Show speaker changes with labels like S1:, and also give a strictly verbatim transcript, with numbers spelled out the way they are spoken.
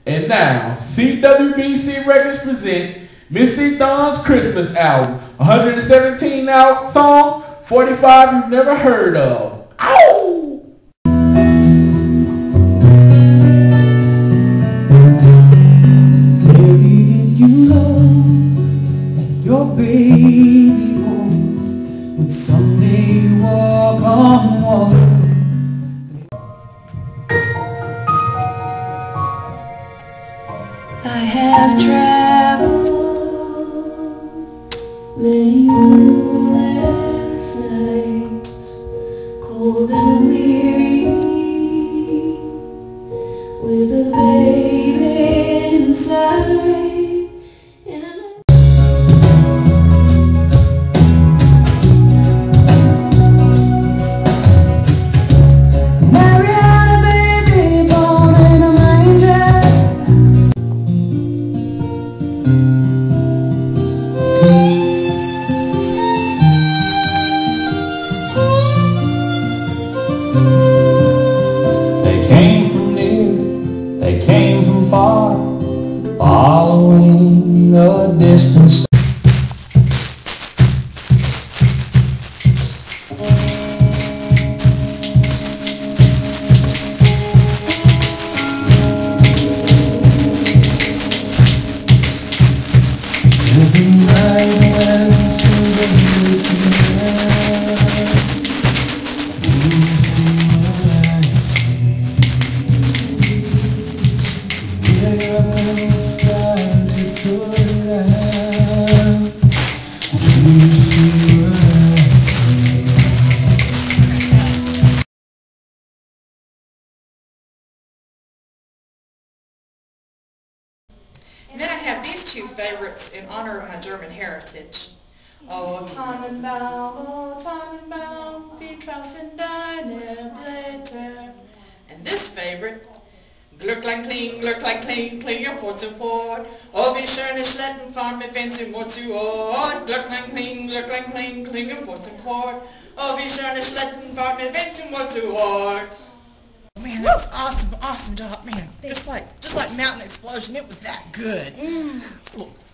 S1: And now, C W B C Records present Missy Dawn's Christmas album. one hundred seventeen out songs, forty-five you've never heard of. Ow!
S2: Where did you go? Let your baby home when someday you walk on water.
S3: I have traveled many moonless nights, cold and weary, with a baby inside.
S2: They came from near, they came from far, following the distance.
S4: And then I have these two favorites in honor of my German heritage. Oh Tannenbaum, oh Tannenbaum, wie draußen deine Blätter. And this favorite, Glöcklein kling, Glöcklein kling, klinge fort und fort. Oh wie schöne Schletten fahren mit wenn sie Mord zu Ort. Glöcklein kling, Glöcklein kling, klinge fort und fort. Oh wie schöne Schletten fahren mit wenn sie Mord zu Ort. Man, that was awesome, awesome job, man. Just like, just like Mountain Explosion, it was that good. Mm.